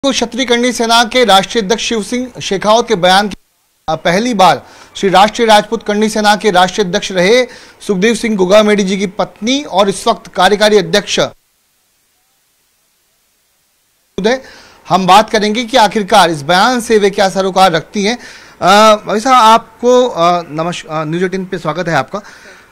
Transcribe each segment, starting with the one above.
क्षत्रिय करणी सेना के राष्ट्रीय अध्यक्ष शिव सिंह शेखावत के बयान की पहली बार श्री राष्ट्रीय राजपूत करणी सेना के राष्ट्रीय अध्यक्ष रहे सुखदेव सिंह गोगामेडी जी की पत्नी और इस वक्त कार्यकारी अध्यक्ष हम बात करेंगे कि आखिरकार इस बयान से वे क्या सरोकार रखती हैं। भाई साहब, आपको नमस्कार, न्यूज़ 18 पे स्वागत है आपका।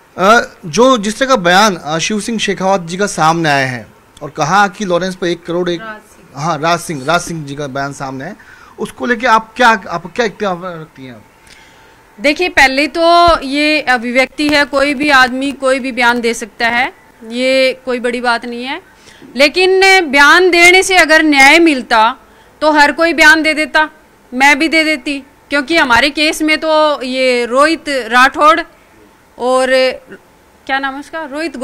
जो जिस तरह का बयान शिव सिंह शेखावत जी का सामने आया है और कहा कि लॉरेंस पर 1 करोड़ राज सिंह जी का बयान सामने है, उसको लेके आप क्या इख्तियार रखती हैं? देखिए, पहले तो ये अभिव्यक्ति है, कोई भी आदमी कोई भी बयान दे सकता है, ये कोई बड़ी बात नहीं है। लेकिन बयान देने से अगर न्याय मिलता तो हर कोई बयान दे देता, मैं भी दे देती, क्योंकि हमारे केस में तो ये रोहित राठौड़ और क्या नाम है उसका,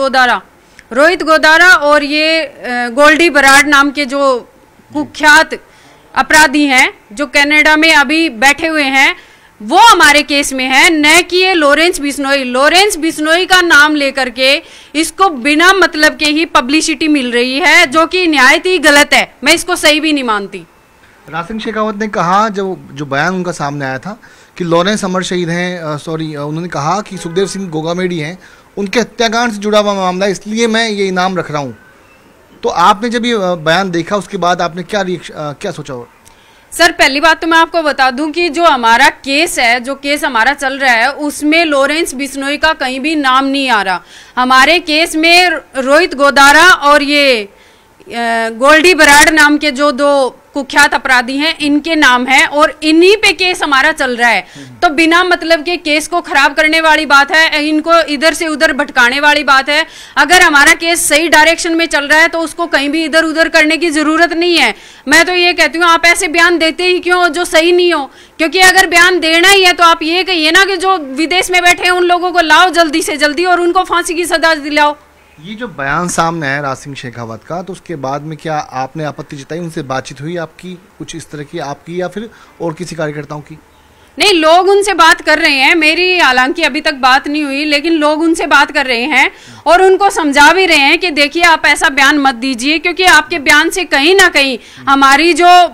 रोहित गोदारा और ये गोल्डी बराड़ नाम के जो कुख्यात अपराधी हैं जो कनाडा में अभी बैठे हुए हैं, वो हमारे केस में है, न कि ये लॉरेंस बिश्नोई का नाम लेकर के इसको बिना मतलब के ही पब्लिसिटी मिल रही है, जो कि निहायत ही गलत है। मैं इसको सही भी नहीं मानती। राज सिंह शेखावत ने कहा, जो बयान उनका सामने आया था कि लॉरेंस अमर शहीद हैं, उन्होंने कहा कि सुखदेव सिंह गोगामेडी हैं, उनके हत्याकांड से जुड़ा हुआ मामला, इसलिए मैं ये इनाम रख रहा हूँ। तो आपने जब ये बयान देखा उसके बाद आपने क्या सोचा हो? सर, पहली बात तो मैं आपको बता दूं कि जो हमारा केस है, जो केस हमारा चल रहा है, उसमें लॉरेंस बिश्नोई का कहीं भी नाम नहीं आ रहा। हमारे केस में रोहित गोदारा और ये गोल्डी बराड़ नाम के जो 2 कुख्यात अपराधी हैं, इनके नाम है और इन्हीं पे केस हमारा चल रहा है। तो बिना मतलब के केस को खराब करने वाली बात है, इनको इधर से उधर भटकाने वाली बात है। अगर हमारा केस सही डायरेक्शन में चल रहा है तो उसको कहीं भी इधर उधर करने की जरूरत नहीं है। मैं तो ये कहती हूँ, आप ऐसे बयान देते ही क्यों जो सही नहीं हो? क्योंकि अगर बयान देना ही है तो आप ये कहिए ना कि जो विदेश में बैठे हैं उन लोगों को लाओ जल्दी से जल्दी और उनको फांसी की सजा दिलाओ। ये जो बयान सामने है राज सिंह शेखावत का, तो उसके बाद में क्या आपने आपत्ति जताई? उनसे बातचीत हुई आपकी कुछ इस तरह की, आपकी या फिर और किसी कार्यकर्ताओं की? नहीं, लोग उनसे बात कर रहे हैं, मेरी हालांकि अभी तक बात नहीं हुई, लेकिन लोग उनसे बात कर रहे हैं और उनको समझा भी रहे हैं कि देखिए आप ऐसा बयान मत दीजिए, क्योंकि आपके बयान से कहीं ना कहीं हमारी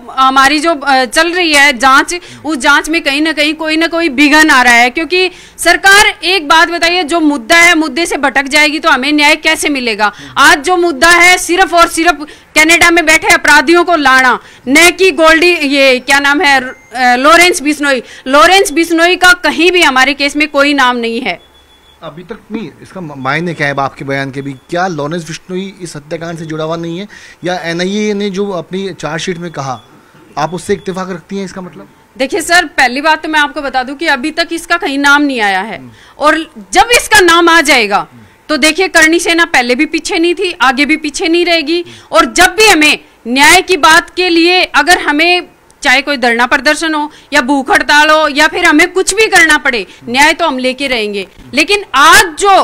जो चल रही है जांच, उस जांच में कहीं ना कोई विघन आ रहा है। क्योंकि सरकार, एक बात बताइए, जो मुद्दा है, मुद्दे से भटक जाएगी तो हमें न्याय कैसे मिलेगा? आज जो मुद्दा है सिर्फ और सिर्फ कनाडा में बैठे अपराधियों को लाना, न कि गोल्डी, ये क्या नाम है, लॉरेंस बिश्नोई का कहीं भी हमारे केस में कोई नाम नहीं है अभी तक। नहीं, इसका मायने क्या है आपके बयान के भी? क्या लॉरेंस बिश्नोई इस हत्याकांड से जुड़ा हुआ नहीं है, या एनआईए ने जो अपनी चार्जशीट में कहा आप उससे इत्तेफाक रखती हैं? इसका मतलब देखिए सर, पहली बात तो मैं आपको बता दूं कि अभी तक इसका कहीं नाम नहीं आया है, और जब इसका नाम आ जाएगा तो देखिए, करणी सेना पहले भी पीछे नहीं थी, आगे भी पीछे नहीं रहेगी। और जब भी हमें न्याय की बात के लिए, अगर हमें चाहे कोई धरना प्रदर्शन हो या भूख हड़ताल हो या फिर हमें कुछ भी करना पड़े, न्याय तो हम लेके रहेंगे। लेकिन आज जो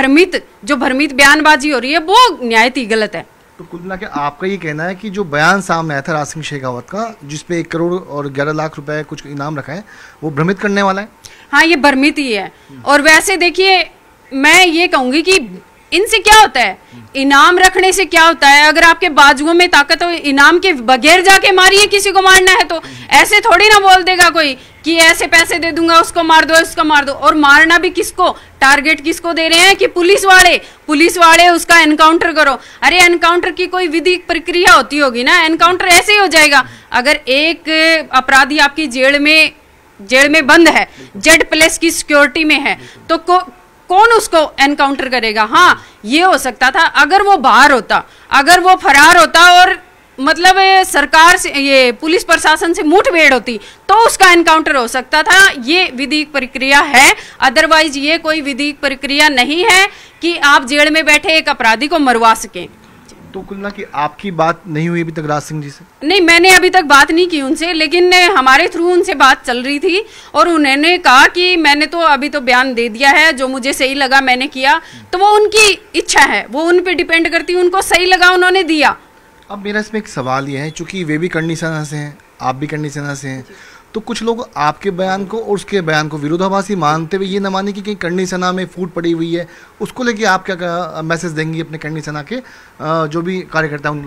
भ्रमित बयानबाजी हो रही है वो न्यायिक ही गलत है। तो कुल मिला के आपका ये कहना है कि जो बयान सामने आया था राज सिंह शेखावत का, जिसपे 1 करोड़ और 11 लाख रुपए कुछ इनाम रखा है, वो भ्रमित करने वाला है? हाँ, ये भ्रमित ही है। और वैसे देखिए, मैं ये कहूंगी कि इनसे क्या होता है, इनाम रखने से क्या होता है? अगर आपके बाजुओं में ताकत हो, इनाम के बगैर जाके मारिए, किसी को मारना है तो। ऐसे थोड़ी ना बोल देगा कोई कि ऐसे पैसे दे दूंगा, उसको मार दो, इसको मार दो। और मारना भी किसको, टारगेट किसको दे रहे हैं कि पुलिस वाले उसका एनकाउंटर करो। अरे एनकाउंटर की कोई विधिक प्रक्रिया होती होगी ना, एनकाउंटर ऐसे ही हो जाएगा। अगर एक अपराधी आपकी जेल में बंद है, Z+ की सिक्योरिटी में है, तो कौन उसको एनकाउंटर करेगा? हाँ, ये हो सकता था अगर वो बाहर होता, अगर वो फरार होता और मतलब सरकार से, ये पुलिस प्रशासन से मुठभेड़ होती, तो उसका एनकाउंटर हो सकता था। ये विधिक प्रक्रिया है, अदरवाइज ये कोई विधिक प्रक्रिया नहीं है कि आप जेल में बैठे एक अपराधी को मरवा सकें। तो कुल ना कि आपकी बात नहीं हुई अभी तक राज सिंह जी से? नहीं, मैंने अभी तक बात नहीं की उनसे, लेकिन हमारे थ्रू उनसे बात चल रही थी और उन्होंने कहा कि मैंने तो अभी तो बयान दे दिया है, जो मुझे सही लगा मैंने किया। तो वो उनकी इच्छा है, वो उन पे डिपेंड करती है, उनको सही लगा उन्होंने दिया। अब मेरा इसमें एक सवाल ये है, चूंकि वे भी करणी सेना से हैं, आप भी करणी सेना से हैं, तो कुछ लोग आपके बयान को और उसके बयान को विरोधाभासी मानते हुए ये न माने कि कहीं करणी सेना में फूट पड़ी हुई है, उसको लेके आप क्या मैसेज देंगी अपने करणी सेना के जो भी कार्यकर्ता उन लोगों को?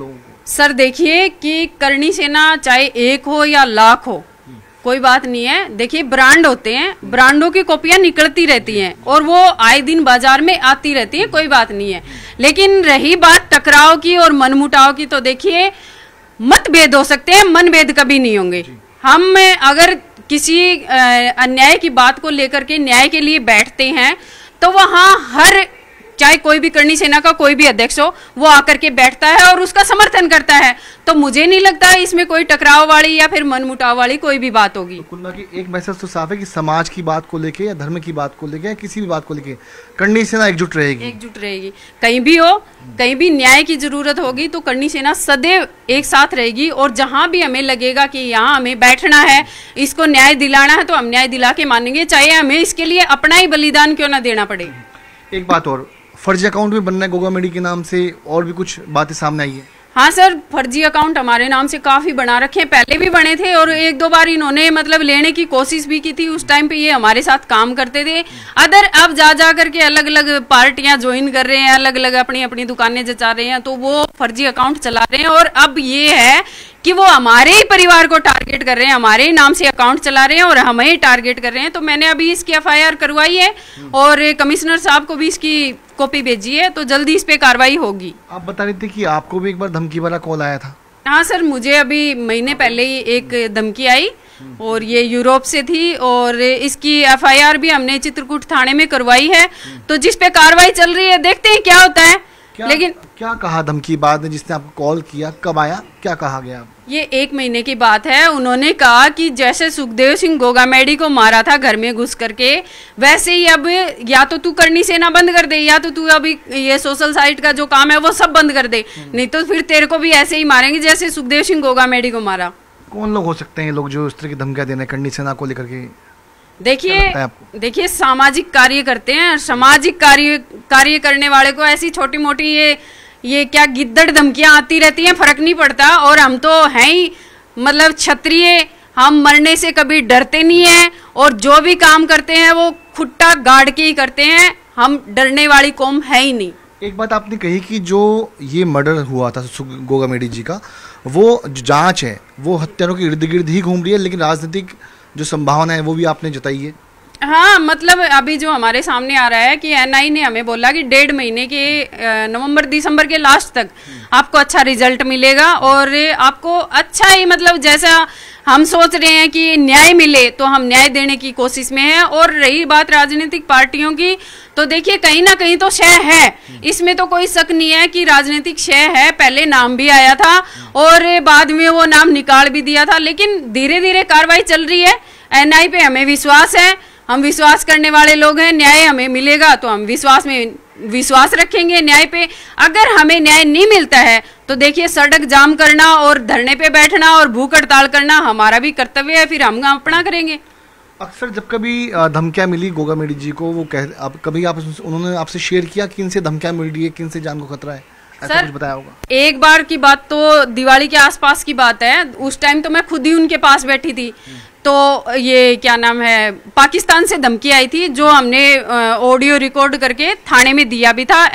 सर देखिए कि करणी सेना चाहे 1 हो या लाख हो, कोई बात नहीं है। देखिए ब्रांड होते हैं, ब्रांडों की कॉपियां निकलती रहती हैं और वो आए दिन बाजार में आती रहती हैं, कोई बात नहीं है। लेकिन रही बात टकराव की और मनमुटाव की, तो देखिए मतभेद हो सकते हैं, मनभेद कभी नहीं होंगे। हम अगर किसी अन्याय की बात को लेकर के न्याय के लिए बैठते हैं तो वहां हर, चाहे कोई भी करणी सेना का कोई भी अध्यक्ष हो, वो आकर के बैठता है और उसका समर्थन करता है। तो मुझे नहीं लगता है इसमें कोई टकराव वाली या फिर मनमुटाव वाली कोई भी बात होगी। तो कुल की एक मैसेज तो साफ है कि समाज की बात को लेके या धर्म की बात को लेके या किसी भी बात को लेके करणी सेना एकजुट रहेगी। एकजुट रहेगी, कहीं भी हो, कहीं भी न्याय की जरूरत होगी तो करणी सेना सदैव एक साथ रहेगी। और जहां भी हमें लगेगा कि यहाँ हमें बैठना है, इसको न्याय दिलाना है, तो हम न्याय दिला के मानेंगे, चाहे हमें इसके लिए अपना ही बलिदान क्यों ना देना पड़े। एक बात और, फर्जी अकाउंट भी बनना है गोगा मेडी के नाम से, और भी कुछ बातें सामने आई है। हाँ सर, फर्जी अकाउंट हमारे नाम से काफी बना रखे हैं, पहले भी बने थे और 1-2 बार इन्होंने मतलब लेने की कोशिश भी की थी। उस टाइम पे ये हमारे साथ काम करते थे। अब जा करके अलग अलग पार्टियां ज्वाइन कर रहे हैं, अलग अलग अपनी अपनी दुकानें जचा रहे हैं, तो वो फर्जी अकाउंट चला रहे हैं। और अब ये है कि वो हमारे ही परिवार को टारगेट कर रहे हैं, हमारे ही नाम से अकाउंट चला रहे हैं और हमें ही टारगेट कर रहे हैं। तो मैंने अभी इसकी FIR करवाई है और कमिश्नर साहब को भी इसकी कॉपी भेजी है, तो जल्दी इस पे कार्रवाई होगी। आप बता रहे थे कि आपको भी एक बार धमकी वाला कॉल आया था। हाँ सर, मुझे अभी महीने पहले ही एक धमकी आई और ये यूरोप से थी और इसकी FIR भी हमने चित्रकूट थाने में करवाई है, तो जिस पे कार्रवाई चल रही है, देखते हैं क्या होता है। लेकिन क्या कहा धमकी बाद में जिसने आपको कॉल किया, कब आया, क्या कहा गया? ये 1 महीने की बात है। उन्होंने कहा कि जैसे सुखदेव सिंह गोगामेडी को मारा था घर में घुस करके, वैसे ही अब या तो तू करणी सेना बंद कर दे, या तो तू अभी ये सोशल साइट का जो काम है वो सब बंद कर दे, नहीं तो फिर तेरे को भी ऐसे ही मारेंगे जैसे सुखदेव सिंह गोगामेडी को मारा। कौन लोग हो सकते हैं लोग जो इस तरह की धमकियां देने करणी सेना को लेकर के? देखिए सामाजिक कार्य करते हैं, सामाजिक कार्य करने वाले को ऐसी छोटी मोटी ये क्या गिद्दड़ धमकियां आती रहती हैं, फर्क नहीं पड़ता। और हम तो हैं ही मतलब क्षत्रिय, हम मरने से कभी डरते नहीं हैं और जो भी काम करते हैं वो खुट्टा गाड़ के ही करते हैं, हम डरने वाली कौम है ही नहीं। एक बात आपने कही कि जो ये मर्डर हुआ था गोगामेडी जी का, वो जांच है वो हत्यारों के इर्द गिर्द ही घूम रही है, लेकिन राजनीतिक जो संभावना है वो भी आपने जताई है। हाँ, मतलब अभी जो हमारे सामने आ रहा है कि NI ने हमें बोला कि 1.5 महीने के नवंबर-दिसंबर के लास्ट तक आपको अच्छा रिजल्ट मिलेगा और आपको अच्छा ही मतलब जैसा हम सोच रहे हैं कि न्याय मिले, तो हम न्याय देने की कोशिश में हैं। और रही बात राजनीतिक पार्टियों की, तो देखिए कहीं ना कहीं तो शय है, इसमें तो कोई शक नहीं है कि राजनीतिक शय है। पहले नाम भी आया था और बाद में वो नाम निकाल भी दिया था, लेकिन धीरे धीरे कार्रवाई चल रही है। NI पे हमें विश्वास है, हम विश्वास करने वाले लोग हैं, न्याय हमें मिलेगा तो हम विश्वास रखेंगे न्याय पे। अगर हमें न्याय नहीं मिलता है तो देखिए सड़क जाम करना और धरने पे बैठना और भूख हड़ताल करना हमारा भी कर्तव्य है, फिर हम अपना करेंगे। अक्सर जब कभी धमकियां मिली गोगामेडी जी को, वो उन्होंने आपसे शेयर किया कि इनसे धमकियां मिल रही है, किन से जान को खतरा है, ऐसा कुछ बताया होगा? एक बार की बात तो दिवाली के आसपास की बात है, उस टाइम तो मैं खुद ही उनके पास बैठी थी, तो ये क्या नाम है, पाकिस्तान से धमकी आई थी जो हमने ऑडियो रिकॉर्ड करके थाने में दिया भी था,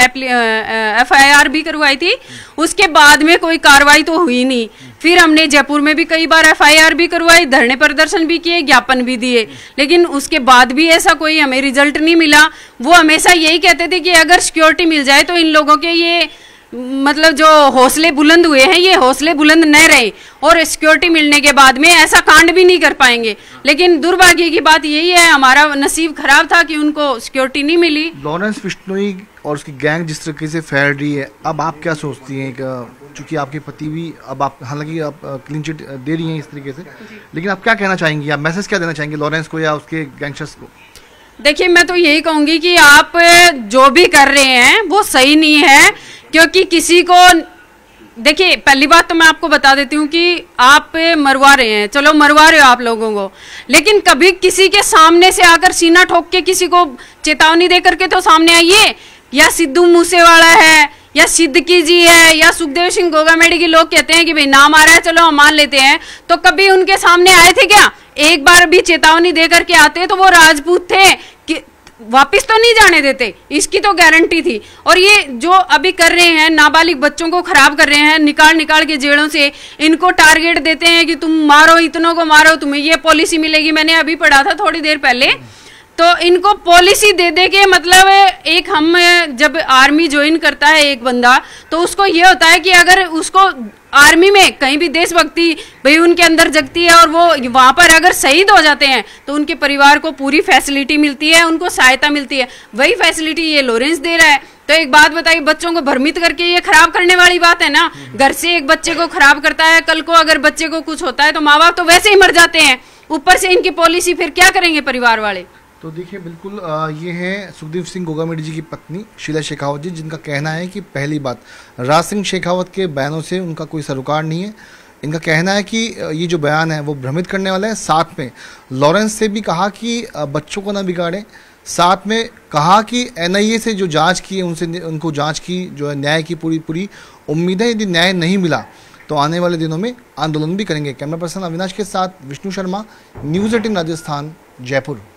FIR भी करवाई थी। उसके बाद में कोई कार्रवाई तो हुई नहीं। फिर हमने जयपुर में भी कई बार FIR भी करवाई, धरने प्रदर्शन भी किए, ज्ञापन भी दिए, लेकिन उसके बाद भी ऐसा कोई हमें रिजल्ट नहीं मिला। वो हमेशा यही कहते थे कि अगर सिक्योरिटी मिल जाए तो इन लोगों के ये मतलब जो हौसले बुलंद हुए हैं ये हौसले बुलंद न रहे और सिक्योरिटी मिलने के बाद में ऐसा कांड भी नहीं कर पाएंगे। लेकिन दुर्भाग्य की बात यही है, हमारा नसीब खराब था कि उनको सिक्योरिटी नहीं मिली। लॉरेंस बिश्नोई और उसकी गैंग जिस तरीके से फैल रही है, अब आप क्या सोचती हैं? चूंकि आपके पति भी अब आप हालांकि आप क्लीन चिट दे रही हैं इस तरीके से, लेकिन आप क्या कहना चाहेंगी, आप मैसेज क्या देना चाहेंगे लॉरेंस को या उसके गैंगस्टर्स को? देखिए, मैं तो यही कहूंगी कि आप जो भी कर रहे हैं वो सही नहीं है, क्योंकि किसी को देखिए, पहली बात तो मैं आपको बता देती हूँ कि आप मरवा रहे हैं, चलो मरवा रहे हो आप लोगों को, लेकिन कभी किसी के सामने से आकर सीना ठोक के किसी को चेतावनी दे करके तो सामने आइए। या सिद्धू मूसेवाला है या सिद्दीकी जी है या सुखदेव सिंह गोगामेडी के लोग कहते हैं कि भाई नाम आ रहा है, चलो हम मान लेते हैं, तो कभी उनके सामने आए थे क्या? एक बार भी चेतावनी दे करके आते तो वो राजपूत थे कि वापस तो नहीं जाने देते, इसकी तो गारंटी थी। और ये जो अभी कर रहे हैं, नाबालिग बच्चों को खराब कर रहे हैं, निकाल निकाल के जेलों से इनको टारगेट देते हैं कि तुम मारो, इतनों को मारो, तुम्हें ये पॉलिसी मिलेगी। मैंने अभी पढ़ा था थोड़ी देर पहले, तो इनको पॉलिसी दे दे के मतलब एक हम जब आर्मी ज्वाइन करता है एक बंदा, तो उसको ये होता है कि अगर उसको आर्मी में कहीं भी देशभक्ति भाई उनके अंदर जगती है और वो वहां पर अगर शहीद हो जाते हैं तो उनके परिवार को पूरी फैसिलिटी मिलती है, उनको सहायता मिलती है। वही फैसिलिटी ये लॉरेंस दे रहा है। तो एक बात बताइए, बच्चों को भ्रमित करके ये खराब करने वाली बात है ना। घर से एक बच्चे को खराब करता है, कल को अगर बच्चे को कुछ होता है तो माँ बाप तो वैसे ही मर जाते हैं, ऊपर से इनकी पॉलिसी, फिर क्या करेंगे परिवार वाले। तो देखिए बिल्कुल ये हैं सुखदेव सिंह गोगामेडी जी की पत्नी शीला शेखावत जी, जिनका कहना है कि पहली बात, राज सिंह शेखावत के बयानों से उनका कोई सरोकार नहीं है। इनका कहना है कि ये जो बयान है वो भ्रमित करने वाला है। साथ में लॉरेंस से भी कहा कि बच्चों को ना बिगाड़ें, साथ में कहा कि एनआईए से जो जांच की है उनसे उनको जांच की जो है न्याय की पूरी उम्मीद है। यदि न्याय नहीं मिला तो आने वाले दिनों में आंदोलन भी करेंगे। कैमरा पर्सन अविनाश के साथ विष्णु शर्मा, न्यूज़ 18 राजस्थान, जयपुर।